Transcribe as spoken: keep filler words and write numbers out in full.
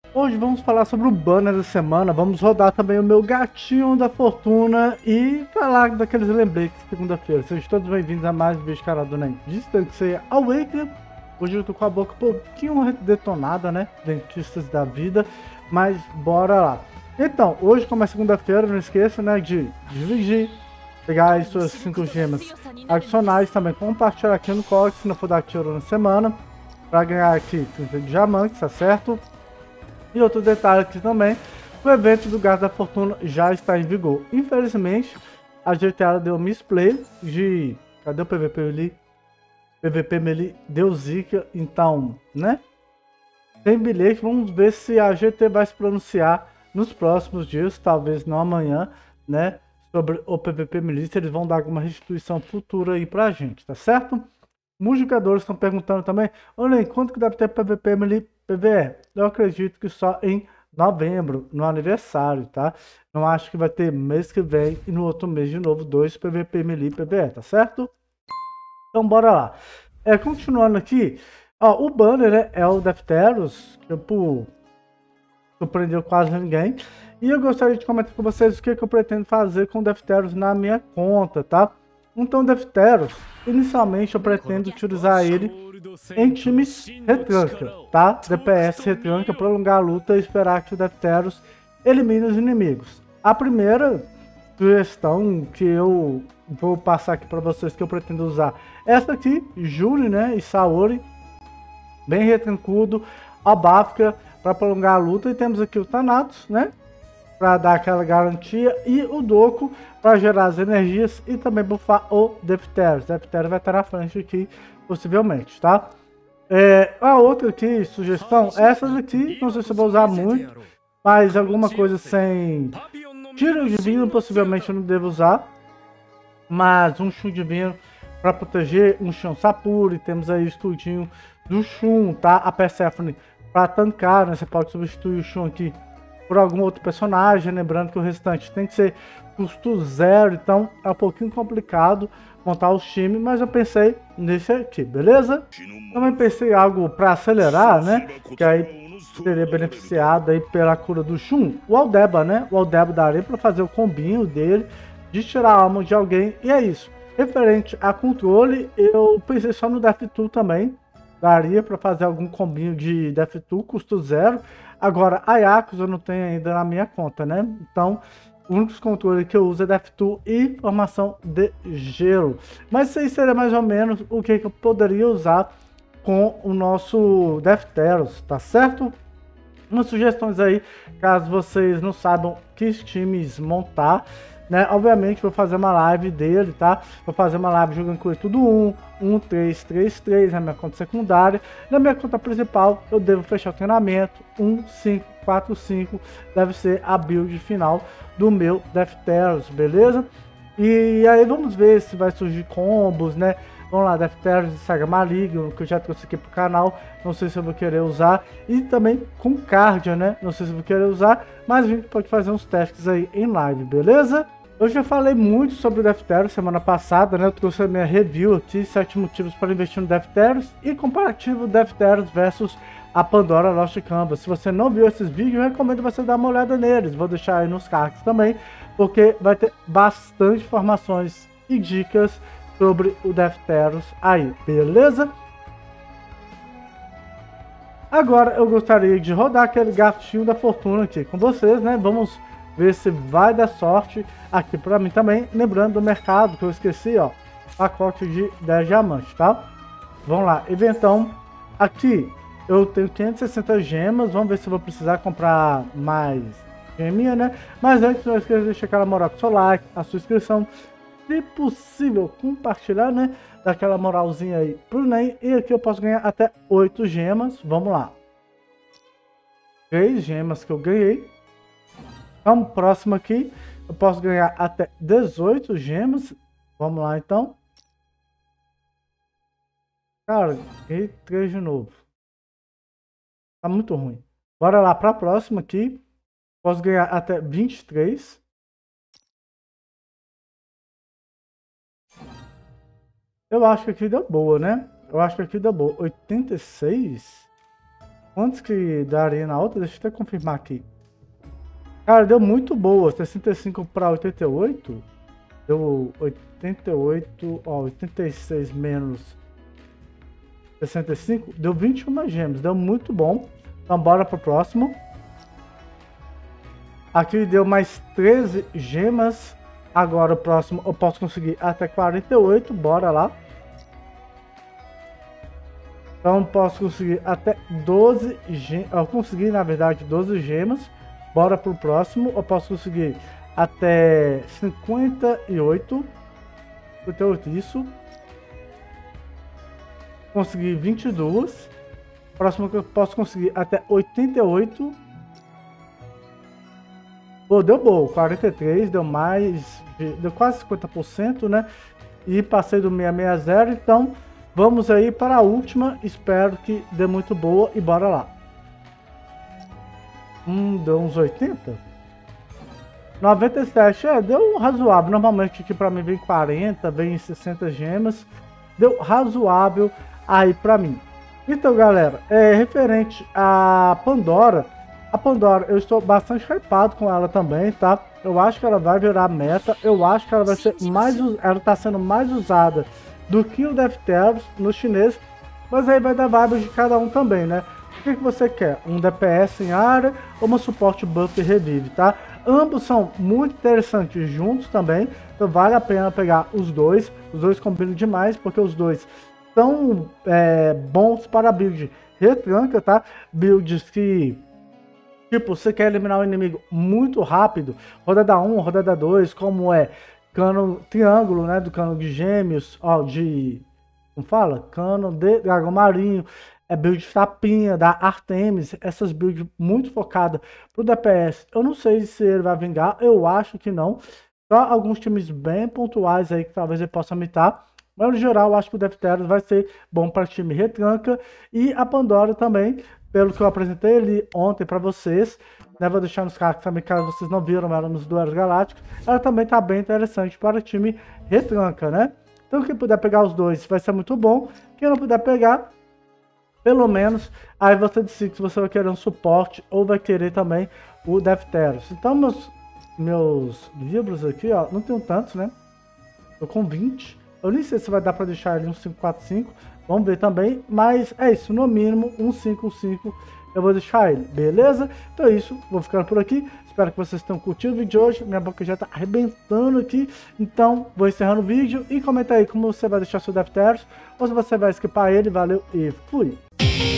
Hoje vamos falar sobre o banner da semana, vamos rodar também o meu gatinho da fortuna e falar daqueles lembretes de segunda-feira. Sejam todos bem-vindos a mais um vídeo do canal do Nen Distância Awakening. Hoje eu tô com a boca um pouquinho detonada, né? Dentistas da vida, mas bora lá. Então, hoje como é segunda-feira, não esqueça, né, de dividir, pegar as suas cinco gemas adicionais, também compartilhar aqui no código, se não for dar tiro na semana, para ganhar aqui trinta diamantes, tá certo? E outro detalhe aqui também, o evento do Gato da Fortuna já está em vigor. Infelizmente, a G T A deu misplay de... Cadê o P V P ali? P V P ali deu zica, então, né? Tem bilhete, vamos ver se a G T vai se pronunciar nos próximos dias, talvez não amanhã, né? Sobre o P V P Milícia, eles vão dar alguma restituição futura aí pra gente, tá certo? Muitos jogadores estão perguntando também, olha aí, quanto que deve ter P V P Melee P V E? Eu acredito que só em novembro, no aniversário, tá? Não acho que vai ter mês que vem e no outro mês de novo dois P V P Melee P V E, tá certo? Então bora lá. É, continuando aqui, ó, o banner, né, é o Defteros, tipo, surpreendeu quase ninguém. E eu gostaria de comentar com vocês o que, que eu pretendo fazer com o Defteros na minha conta, tá? Então, Defteros, inicialmente eu pretendo utilizar ele em times retranca, tá? D P S retranca, prolongar a luta e esperar que o Defteros elimine os inimigos. A primeira sugestão que eu vou passar aqui para vocês que eu pretendo usar, essa aqui, Juri, né, e Saori, bem retrancudo, a Bafka para prolongar a luta, e temos aqui o Thanatos, né, para dar aquela garantia, e o Doku para gerar as energias e também buffar o Defteros. Defteros vai estar na frente aqui, possivelmente, tá? É, a outra aqui, sugestão, essas aqui, não sei se eu vou usar muito, mas alguma coisa sem tiro divino, possivelmente eu não devo usar, mas um Shun divino para proteger um Shun Sapuri, temos aí o escudinho do Shun, tá? A Persephone para tancar, né? Você pode substituir o Shun aqui por algum outro personagem, lembrando que o restante tem que ser custo zero, então é um pouquinho complicado montar os times, mas eu pensei nesse aqui, beleza? Também pensei em algo para acelerar, né, que aí seria beneficiado aí pela cura do Shun, o Aldeba, né, o Aldeba daria para fazer o combinho dele, de tirar a alma de alguém, e é isso. Referente a controle, eu pensei só no DevTool também, daria para fazer algum combinho de DevTool, custo zero. Agora, a Yakuza eu não tenho ainda na minha conta, né? Então, o único controle que eu uso é DevTool e formação de gelo. Mas isso aí seria mais ou menos o que eu poderia usar com o nosso Defteros, tá certo? Umas sugestões aí, caso vocês não saibam que times montar, né? Obviamente vou fazer uma live dele, tá? Vou fazer uma live jogando com ele tudo um, um, três, três, três na minha conta secundária. Na minha conta principal eu devo fechar o treinamento um, cinco, quatro, cinco, deve ser a build final do meu Defteros, beleza? E aí vamos ver se vai surgir combos, né? Vamos lá, Defteros e Saga Maligno, que eu já trouxe aqui pro canal, não sei se eu vou querer usar. E também com Cardia, né? Não sei se eu vou querer usar, mas a gente pode fazer uns testes aí em live, beleza? Eu já falei muito sobre o Defteros semana passada, né? Eu trouxe a minha review aqui, sete motivos para investir no Defteros e comparativo Defteros versus a Pandora Lost Canvas. Se você não viu esses vídeos, eu recomendo você dar uma olhada neles. Vou deixar aí nos cards também, porque vai ter bastante informações e dicas sobre o Defteros aí, beleza? Agora eu gostaria de rodar aquele gatinho da fortuna aqui com vocês, né? Vamos ver se vai dar sorte aqui para mim também. Lembrando do mercado que eu esqueci, ó, pacote de dez diamantes, tá? Vamos lá, eventão. Aqui eu tenho quinhentas e sessenta gemas, vamos ver se eu vou precisar comprar mais geminha, né? Mas antes não esqueça de deixar aquela moral com o seu like, a sua inscrição, se possível compartilhar, né? Daquela moralzinha aí pro Nen. E aqui eu posso ganhar até oito gemas, vamos lá. três gemas que eu ganhei. Então, próximo aqui, eu posso ganhar até dezoito gemas. Vamos lá, então. Cara, ganhei três de novo. Tá muito ruim. Bora lá para a próxima aqui. Posso ganhar até vinte e três. Eu acho que aqui deu boa, né? Eu acho que aqui deu boa. oitenta e seis? Quantos que daria na outra? Deixa eu até confirmar aqui. Cara, deu muito boa. sessenta e cinco para oitenta e oito. Deu oitenta e oito, ó, oitenta e seis menos sessenta e cinco. Deu vinte e uma gemas. Deu muito bom. Então bora pro próximo. Aqui deu mais treze gemas. Agora o próximo eu posso conseguir até quarenta e oito. Bora lá. Então posso conseguir até doze gemas. Eu consegui, na verdade, doze gemas. Bora pro próximo. Eu posso conseguir até cinquenta e oito. cinquenta e oito, isso. Consegui vinte e dois. Próximo que eu posso conseguir até oitenta e oito. Pô, deu bom. quarenta e três, deu mais. Deu quase cinquenta por cento, né? E passei do seiscentos e sessenta. Então, vamos aí para a última. Espero que dê muito boa e bora lá. Hum, deu uns oitenta? noventa e sete, é, deu razoável. Normalmente aqui pra mim vem quarenta, vem sessenta gemas. Deu razoável aí pra mim. Então, galera, é referente a Pandora. A Pandora, eu estou bastante hypado com ela também, tá? Eu acho que ela vai virar meta. Eu acho que ela vai ser mais... Ela tá sendo mais usada do que o Defteros no chinês. Mas aí vai dar vibe de cada um também, né? O que, que você quer? Um D P S em área ou uma suporte buff e revive, tá? Ambos são muito interessantes juntos também. Então vale a pena pegar os dois. Os dois combinam demais, porque os dois são é, bons para build retranca, tá? Builds que... Tipo, você quer eliminar o inimigo muito rápido, rodada um, rodada dois, como é cano triângulo, né, do cano de gêmeos, ó, de, como fala? Cano de dragão marinho, é build tapinha, da Artemis, essas builds muito focadas pro D P S. Eu não sei se ele vai vingar, eu acho que não. Só alguns times bem pontuais aí que talvez ele possa mitar. Mas no geral, eu acho que o Defteros vai ser bom para time retranca. E a Pandora também, pelo que eu apresentei ali ontem para vocês, né, vou deixar nos cards também, caso vocês não viram ela nos duelos galácticos, ela também tá bem interessante para time retranca, né? Então quem puder pegar os dois vai ser muito bom. Quem não puder pegar, pelo menos, aí você decide se você vai querer um suporte ou vai querer também o Defteros. Então meus, meus livros aqui, ó, não tenho tantos, né? Tô com vinte. Eu nem sei se vai dar para deixar ele um cinco quatro cinco. Vamos ver também. Mas é isso. No mínimo, um cinco cinco eu vou deixar ele. Beleza? Então é isso. Vou ficando por aqui. Espero que vocês tenham curtido o vídeo de hoje. Minha boca já tá arrebentando aqui. Então, vou encerrando o vídeo. E comenta aí como você vai deixar seu Defteros. Ou se você vai esquipar ele. Valeu e fui!